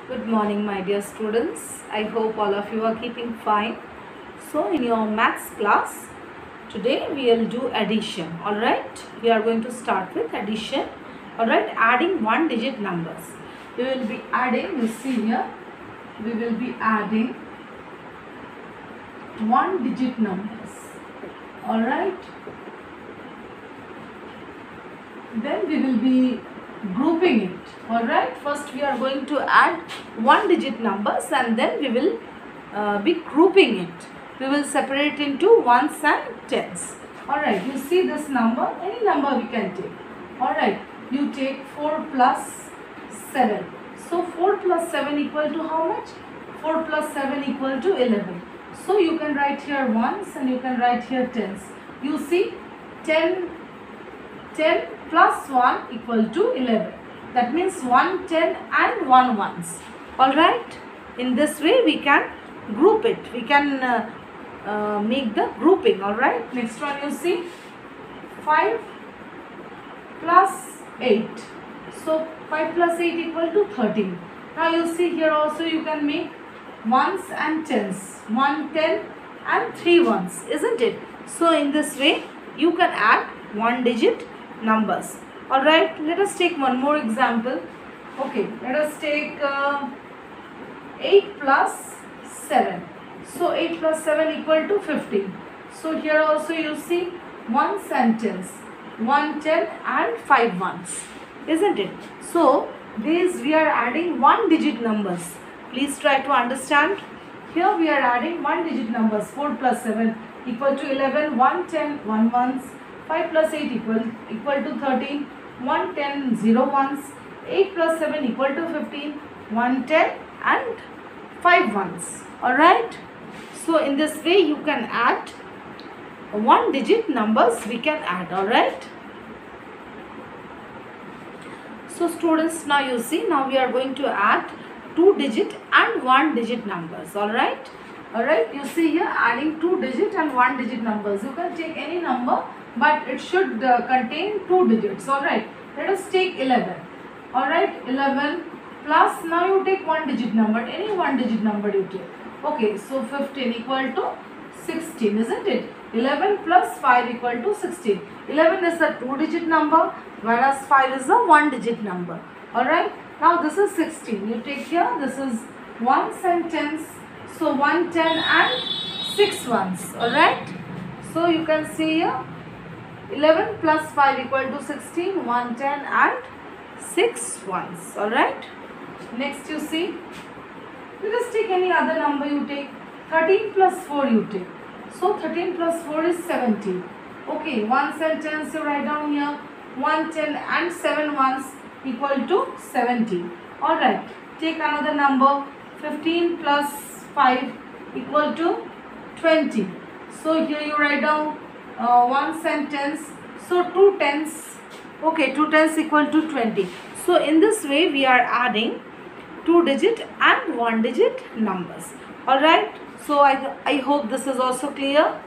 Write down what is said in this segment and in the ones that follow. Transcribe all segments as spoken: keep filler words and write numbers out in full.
Good morning, my dear students. I hope all of you are keeping fine. So, in your maths class, today we will do addition. Alright, we are going to start with addition. Alright, adding one digit numbers. We will be adding, you see here, we will be adding one digit numbers. Alright, then we will be grouping it. Alright, first we are going to add one digit numbers and then we will uh, be grouping it. We will separate into ones and tens. Alright, you see this number, any number we can take. Alright, you take four plus seven. So four plus seven equal to how much? four plus seven equal to eleven. So you can write here ones and you can write here tens. You see ten, ten plus one equal to eleven. That means one ten and one ones. Alright, in this way we can group it. We can uh, uh, make the grouping. Alright, next one you see five plus eight. So five plus eight equal to thirteen. Now you see here also you can make ones and tens. one, ten and three ones, isn't it? So in this way you can add one digit numbers. Alright, let us take one more example. Okay, let us take uh, eight plus seven. So eight plus seven equal to fifteen. So here also you see ones and tens. one, ten and five ones, isn't it? So these we are adding one digit numbers. Please try to understand. Here we are adding one digit numbers. four plus seven equal to eleven. one, ten, one ones. five plus eight equal, equal to thirteen. one, ten, zero ones. eight plus seven equal to fifteen. one, ten and five ones. Alright. So in this way you can add one digit numbers we can add. Alright. So students, now you see, now we are going to add two digit and one digit numbers. Alright. Alright. You see here adding two digit and one digit numbers. You can take any number, but it should uh, contain two digits. Alright, let us take eleven. Alright, eleven plus, now you take one digit number, any one digit number you take. Okay, so fifteen equal to sixteen, isn't it? eleven plus five equal to sixteen. eleven is a two digit number, whereas five is a one digit number. Alright, now this is sixteen. You take here, this is ones and tens. So one, ten and six ones. Alright, so you can see here eleven plus five equal to sixteen, one, ten and six ones. Alright. Next you see, let us take any other number you take. thirteen plus four you take. So thirteen plus four is seventeen. Okay, ones and tens you write down here. one, ten and seven ones equal to seventeen. Alright. Take another number. fifteen plus five equal to twenty. So here you write down uh, ones and tens. So two tens. Okay, two tens equal to twenty. So in this way we are adding two digit and one digit numbers. Alright. So I, I hope this is also clear.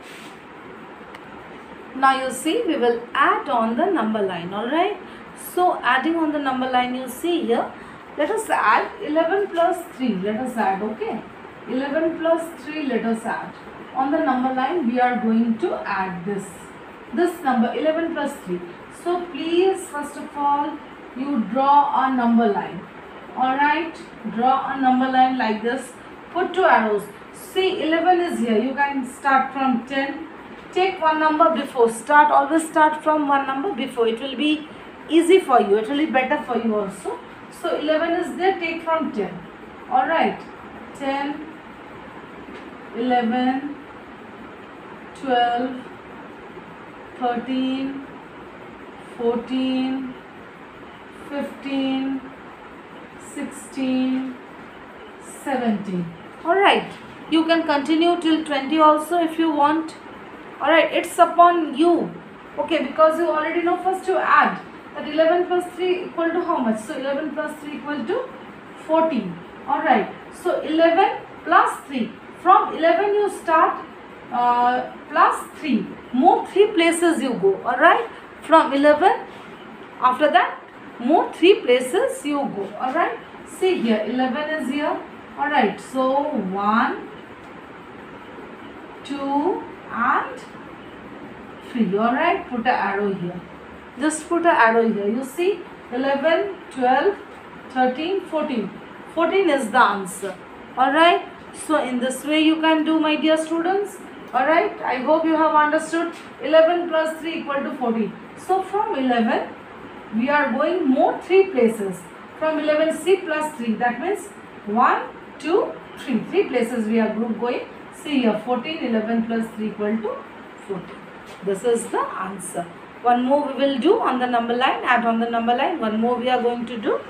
Now you see we will add on the number line. Alright. So adding on the number line, you see here, let us add eleven plus three. Let us add. Okay. eleven plus three, let us add. On the number line we are going to add this. This number eleven plus three. So please first of all you draw a number line. Alright. Draw a number line like this. Put two arrows. See, eleven is here. You can start from ten. Take one number before. Start, always start from one number before. It will be easy for you. It will be better for you also. So eleven is there. Take from ten. Alright. ten, eleven, twelve, thirteen, fourteen, fifteen, sixteen, seventeen. Alright, you can continue till twenty also if you want. Alright, it's upon you. Okay, because you already know first to add that eleven plus three equal to how much? So eleven plus three equal to fourteen. Alright, so eleven plus three. From eleven you start uh, plus three. Move three places you go. Alright, from eleven, after that move three places you go. Alright, See here, eleven is here. Alright, so one, two and three. Alright, put an arrow here. Just put an arrow here. You see, eleven, twelve, thirteen, fourteen. fourteen is the answer. Alright, so in this way you can do, my dear students. Alright, I hope you have understood. eleven plus three equal to fourteen. So from eleven, we are going more three places. From eleven, C plus three. That means one, two, three. Three places we are going. See here, fourteen, eleven plus three equal to fourteen. This is the answer. One more we will do on the number line. Add on the number line. One more we are going to do.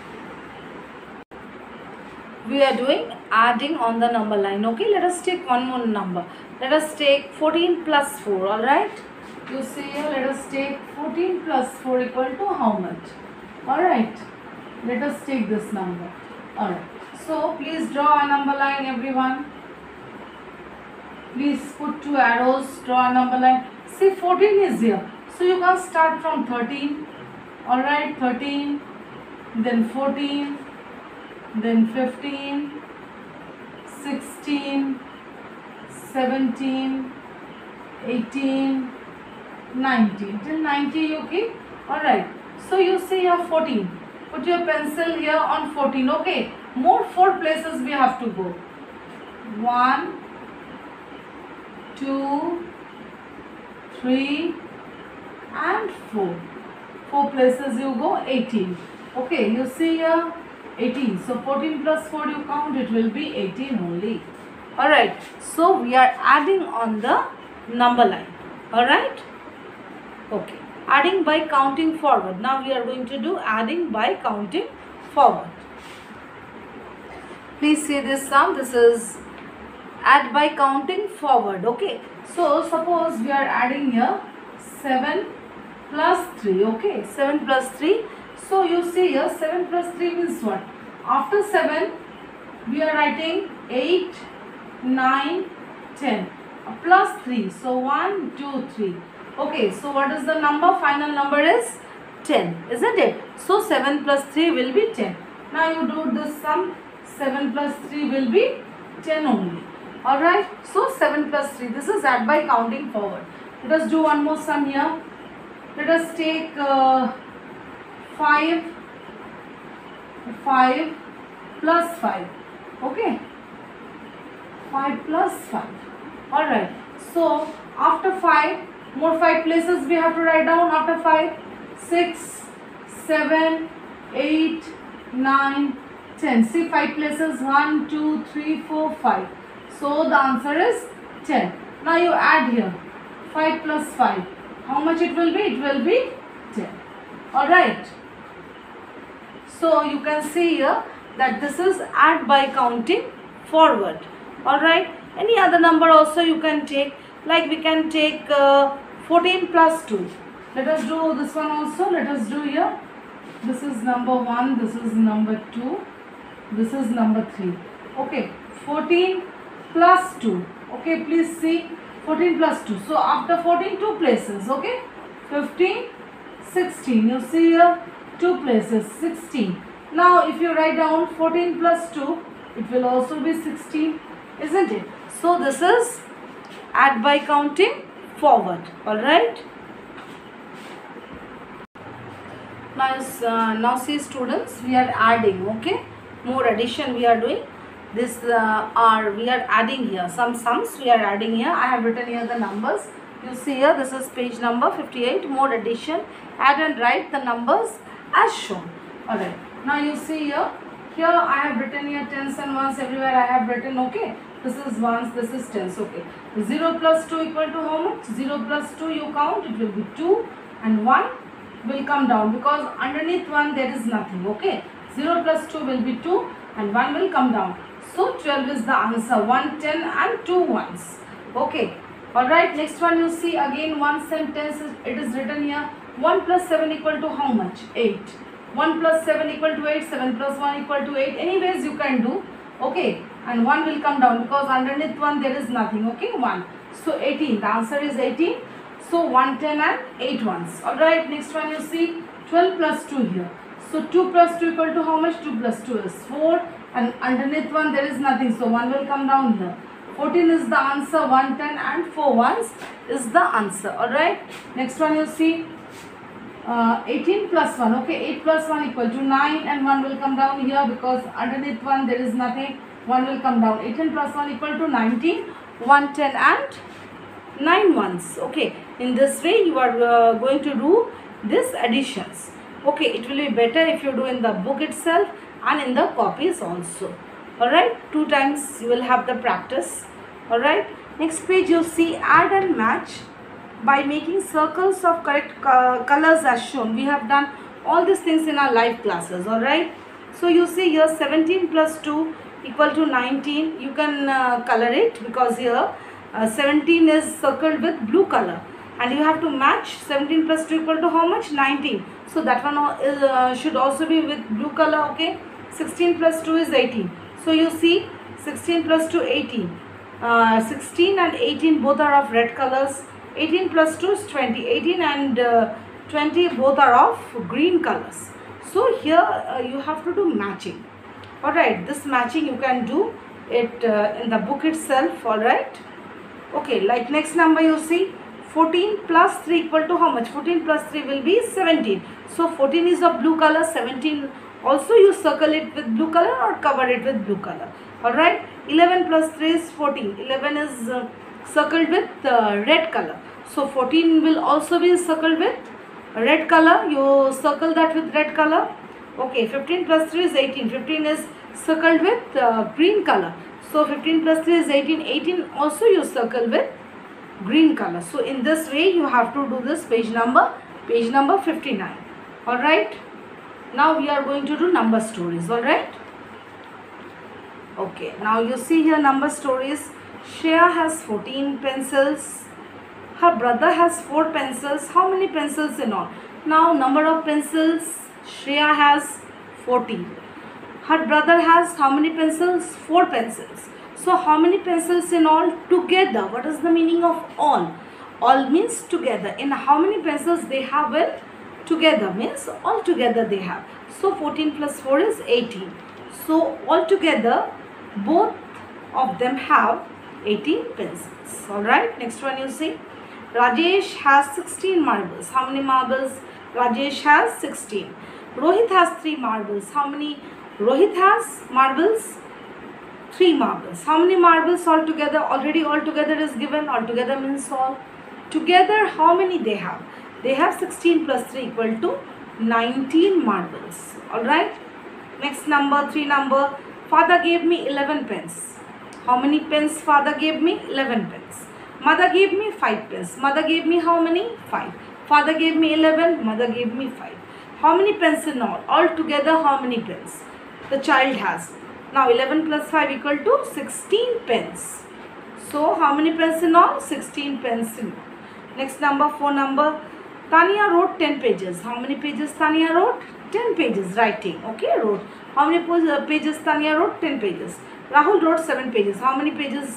We are doing adding on the number line. Okay, let us take one more number. Let us take fourteen plus four. Alright, you see here, let us take fourteen plus four equal to how much? Alright, let us take this number. Alright, so please draw a number line, everyone. Please put two arrows, draw a number line. See, fourteen is here, so you can start from thirteen. Alright, thirteen, then fourteen, then fifteen, sixteen, seventeen, eighteen, nineteen. Till ninety you keep. Alright, so you see here fourteen. Put your pencil here on fourteen. Okay, more four places we have to go. one, two, three and four. Four places you go, eighteen. Okay, you see here eighteen. So fourteen plus four you count, it will be eighteen only. Alright, so we are adding on the number line. Alright, okay, adding by counting forward. Now we are going to do adding by counting forward. Please see this sum. This is add by counting forward. Okay, so suppose we are adding here seven plus three. Okay, seven plus three. So you see here seven plus three means what? After seven we are writing eight, nine, ten, plus three. So one, two, three. Okay, so what is the number? Final number is ten, isn't it? So seven plus three will be ten. Now you do this sum. seven plus three will be ten only. Alright, so seven plus three. This is add by counting forward. Let us do one more sum here. Let us take uh, five, five plus five. Okay, five plus five. Alright, so after five, more five places we have to write down. After five, six, seven, eight, nine, ten. See, five places, one, two, three, four, five. So the answer is ten. Now you add here five plus five. How much it will be? It will be ten. Alright. So you can see here that this is add by counting forward. Alright. Any other number also you can take. Like we can take uh, fourteen plus two. Let us do this one also. Let us do here. This is number one. This is number two. This is number three. Okay. fourteen plus two. Okay. Please see. fourteen plus two. So after fourteen, two places. Okay. fifteen, sixteen. You see here two places. sixteen. Now if you write down fourteen plus two, it will also be sixteen. Isn't it? So this is add by counting forward. Alright. Now, uh, now see students, we are adding. Okay. More addition we are doing. This uh, are we are adding here. Some sums we are adding here. I have written here the numbers. You see here, this is page number fifty-eight. More addition. Add and write the numbers as shown. Alright. Now you see here. Here I have written here tens and ones. Everywhere I have written. Okay. This is ones. This is tens. Okay. zero plus two equal to how much? zero plus two you count. It will be two. And one will come down. Because underneath one there is nothing. Okay. zero plus two will be two. And one will come down. So twelve is the answer. one, ten and two ones. Okay. Alright. Next one you see again one sentence. It is written here. one plus seven equal to how much? eight. one plus seven equal to eight. seven plus one equal to eight. Anyways you can do. Okay. And one will come down because underneath one there is nothing. Okay. one. So eighteen. The answer is eighteen. So one, ten and eight ones. Alright. Next one you see twelve plus two here. So two plus two equal to how much? two plus two is four, and underneath one there is nothing, so one will come down here. fourteen is the answer, one ten and four ones is the answer. Alright, next one you see uh, eighteen plus one. Okay, eight plus one equal to nine, and one will come down here because underneath one there is nothing, one will come down. eighteen plus one equal to nineteen, one ten and nine ones. Okay, in this way you are uh, going to do this additions. Okay, it will be better if you do in the book itself and in the copies also. Alright, two times you will have the practice. Alright, next page you see add and match by making circles of correct co colors as shown. We have done all these things in our live classes. Alright, so you see here seventeen plus two equal to nineteen. You can uh, color it because here uh, seventeen is circled with blue color, and you have to match seventeen plus two equal to how much? nineteen. So that one is, uh, should also be with blue color. Okay, sixteen plus two is eighteen. So you see sixteen plus two, eighteen. Uh, sixteen and eighteen both are of red colors. eighteen plus two is twenty. eighteen and uh, twenty both are of green colors. So here uh, you have to do matching. Alright, this matching you can do it uh, in the book itself. Alright. Okay, like next number you see fourteen plus three equal to how much? fourteen plus three will be seventeen. So fourteen is of blue color, seventeen also you circle it with blue color or cover it with blue color. Alright, eleven plus three is fourteen. eleven is uh, circled with uh, red color. So fourteen will also be circled with red color. You circle that with red color. Okay, fifteen plus three is eighteen. fifteen is circled with uh, green color. So fifteen plus three is eighteen. eighteen also you circle with green color. So in this way you have to do this page number, page number fifty-nine. Alright. Now we are going to do number stories. Alright. Okay. Now you see here number stories. Shreya has fourteen pencils. Her brother has four pencils. How many pencils in all? Now number of pencils. Shreya has fourteen. Her brother has how many pencils? four pencils. So how many pencils in all together? What is the meaning of all? All means together. In how many pencils they have it? Together means all together they have. So fourteen plus four is eighteen. So all together both of them have eighteen pencils. Alright, next one you see. Rajesh has sixteen marbles. How many marbles? Rajesh has sixteen. Rohit has three marbles. How many? Rohit has marbles? three marbles. How many marbles all together? Already all together is given. All together means all. Together how many they have? They have sixteen plus three equal to nineteen marbles. Alright. Next number, three number. Father gave me eleven pence. How many pence father gave me? eleven pence. Mother gave me five pence. Mother gave me how many? five. Father gave me eleven. Mother gave me five. How many pence in all? All together how many pence the child has? Now eleven plus five equal to sixteen pence. So how many pence in all? sixteen pence in all. Next number, four number. Tanya wrote ten pages. How many pages Tanya wrote? ten pages writing. Okay, wrote. How many pages Tanya wrote? ten pages. Rahul wrote seven pages. How many pages?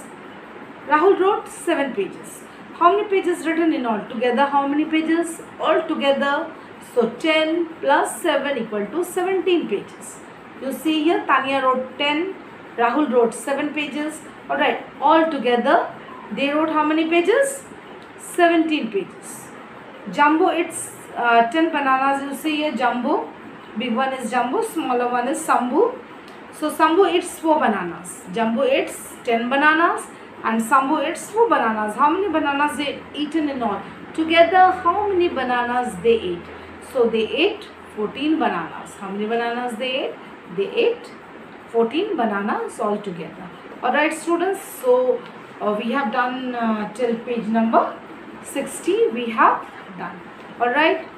Rahul wrote seven pages. How many pages written in all? Together how many pages? All together. So ten plus seven equal to seventeen pages. You see here Tanya wrote ten. Rahul wrote seven pages. Alright, all together they wrote how many pages? seventeen pages. Jumbo eats uh, ten bananas. You see here Jumbo. Big one is Jumbo. Smaller one is Sambu. So Sambu eats four bananas. Jumbo eats ten bananas. And Sambu eats four bananas. How many bananas they eaten in all? Together how many bananas they ate? So they ate fourteen bananas. How many bananas they ate? They ate fourteen bananas all together. Alright students, so uh, we have done uh, till page number sixty we have done. Alright,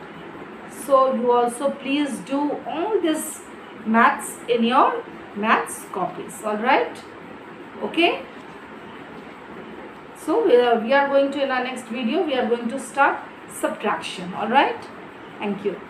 so you also please do all this maths in your maths copies. Alright, okay. So we are, we are going to, in our next video we are going to start subtraction. Alright, thank you.